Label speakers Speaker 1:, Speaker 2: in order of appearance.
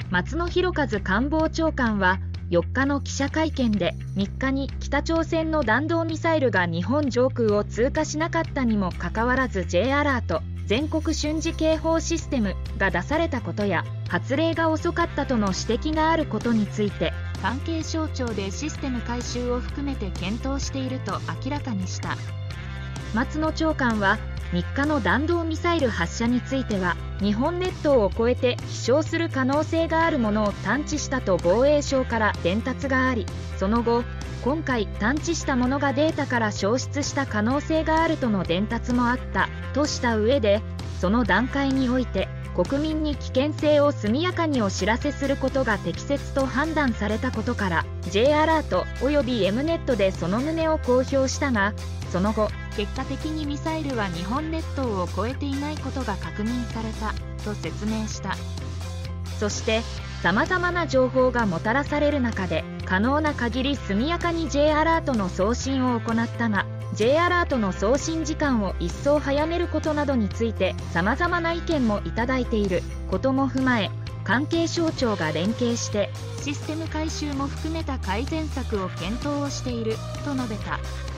Speaker 1: 松野博一官房長官は4日の記者会見で、3日に北朝鮮の弾道ミサイルが日本上空を通過しなかったにもかかわらず J アラート全国瞬時警報システムが出されたことや、発令が遅かったとの指摘があることについて、関係省庁でシステム改修を含めて検討していると明らかにした。松野長官は、3日の弾道ミサイル発射については、日本列島を越えて飛翔する可能性があるものを探知したと防衛省から伝達があり、その後、今回探知したものがデータから消失した可能性があるとの伝達もあったとした上で、その段階において国民に危険性を速やかにお知らせすることが適切と判断されたことから J アラートおよび M ネットでその旨を公表したが、その後結果的にミサイルは日本列島を越えていないことが確認されたと説明した。そしてさまざまな情報がもたらされる中で、可能な限り速やかに J アラートの送信を行ったが、 J アラートの送信時間を一層早めることなどについてさまざまな意見もいただいていることも踏まえ、関係省庁が連携してシステム改修も含めた改善策を検討をしていると述べた。